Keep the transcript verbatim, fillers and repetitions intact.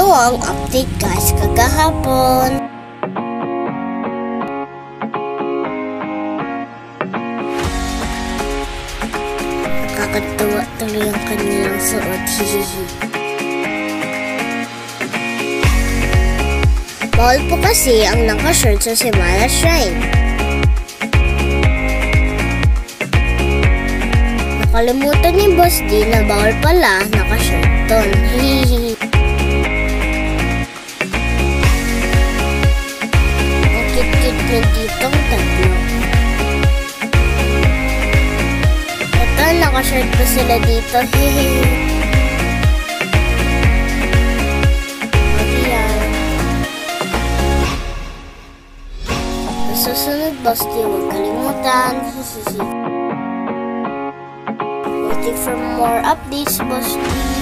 ang update guys kagahapon. Nakakatuwa tuloy ang kanilang suot, hihihi. Bawal po kasi ang naka-shirt sa Simala Shrine. Nakalimutan ni Boss D na bawal pala naka-shirt doon, hihihi. Ang cute-cute na ditong tatlo. Ito, naka-shirt pa sila dito, hihihi. Susunod, Boss D, huwag kalimutan. Waiting for more updates, Boss D.